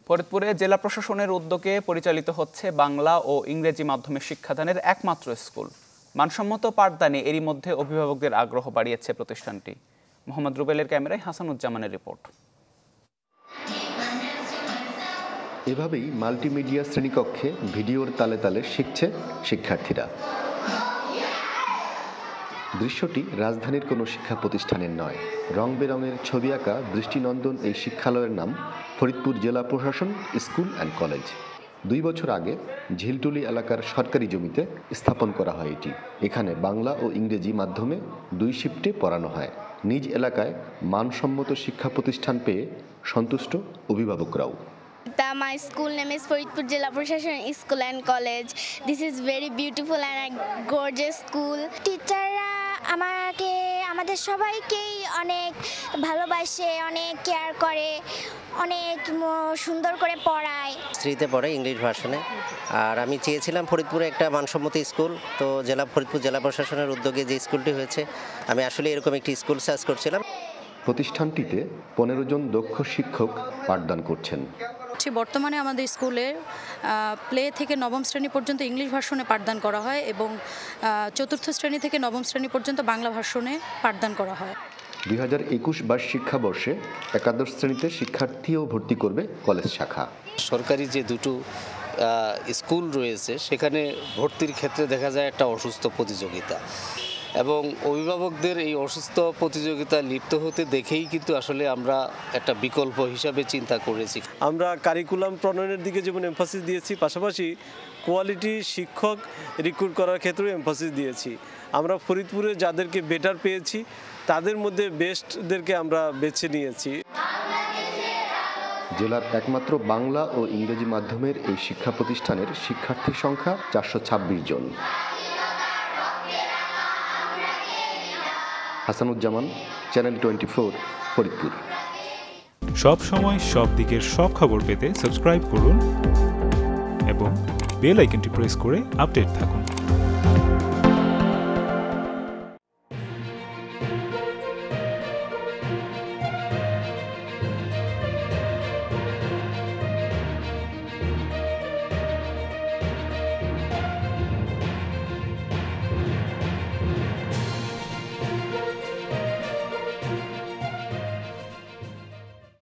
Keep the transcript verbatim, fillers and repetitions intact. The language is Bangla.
ফরিদপুরে জেলা প্রশাসনের উদ্যোগে পরিচালিত হচ্ছে বাংলা ও ইংরেজি মাধ্যমে শিক্ষাদানের একমাত্র স্কুল। মানসম্মত পাঠদানে এরই মধ্যে অভিভাবকদের আগ্রহ বাড়িয়েছে প্রতিষ্ঠানটি। মোহাম্মদ রুবেলের ক্যামেরায় হাসানুজ্জামানের রিপোর্ট। এভাবেই মাল্টিমিডিয়া শ্রেণীকক্ষে ভিডিওর তালে তালে শিখছে শিক্ষার্থীরা। দৃশ্যটি রাজধানীর কোনো শিক্ষা প্রতিষ্ঠানের নয়, রং বেরঙের ছবি আঁকা দৃষ্টিনন্দন এই শিক্ষালয়ের নাম ফরিদপুর জেলা প্রশাসন স্কুল অ্যান্ড কলেজ। দুই বছর আগে ঝিলটুলি এলাকার সরকারি জমিতে স্থাপন করা হয় এটি। এখানে বাংলা ও ইংরেজি মাধ্যমে দুই শিফটে পড়ানো হয়। নিজ এলাকায় মানসম্মত শিক্ষা প্রতিষ্ঠান পেয়ে সন্তুষ্ট অভিভাবকরাও। My school name is Faridpur Jilla Prashashan School and College. This is very beautiful and a gorgeous school. টিচাররা আমাকে আমাদের সবাইকেই অনেক ভালোবাসে, অনেক কেয়ার করে, অনেক সুন্দর করে পড়ায়। স্ত্রীতে পড়ে ইংলিশ ভার্সনে। আর আমি চেয়েছিলাম ফরিদপুরে একটা মানসম্মত স্কুল, তো জেলা ফরিদপুর জেলা প্রশাসনের উদ্যোগে যে স্কুলটি হয়েছে, আমি আসলে এরকম একটি স্কুল সার্চ করছিলাম। প্রতিষ্ঠানটিতে পনেরো জন দক্ষ শিক্ষক পাঠদান করছেন। বর্তমানে আমাদের স্কুলে প্লে থেকে নবম শ্রেণী পর্যন্ত ইংলিশ ভার্সনে পাঠদান করা হয় এবং চতুর্থ শ্রেণী থেকে নবম শ্রেণী পর্যন্ত বাংলা ভার্সনে পাঠদান করা হয়। দুই হাজার একুশ বাইশ শিক্ষাবর্ষে একাদশ শ্রেণীতে শিক্ষার্থীও ভর্তি করবে কলেজ শাখা। সরকারি যে দুটো স্কুল রয়েছে সেখানে ভর্তির ক্ষেত্রে দেখা যায় একটা অসুস্থ প্রতিযোগিতা, এবং অভিভাবকদের এই অসুস্থ প্রতিযোগিতা লিপ্ত হতে দেখেই কিন্তু আসলে আমরা একটা বিকল্প হিসাবে চিন্তা করেছি। আমরা কারিকুলাম প্রণয়নের দিকে যেমন এমফাসিস দিয়েছি, পাশাপাশি কোয়ালিটি শিক্ষক রিক্রুট করার ক্ষেত্রেও এমফাসিস দিয়েছি। আমরা ফরিদপুরে যাদেরকে বেটার পেয়েছি তাদের মধ্যে বেস্টদেরকে আমরা বেছে নিয়েছি। জেলার একমাত্র বাংলা ও ইংরেজি মাধ্যমের এই শিক্ষা প্রতিষ্ঠানের শিক্ষার্থীর সংখ্যা চারশো ছাব্বিশ জন। Hasanuzzaman, channel twenty four, Faridpur. সব সময় সব দিকের সব খবর পেতে সাবস্ক্রাইব করুন এবং বেল আইকনটি প্রেস করে আপডেট থাকুন।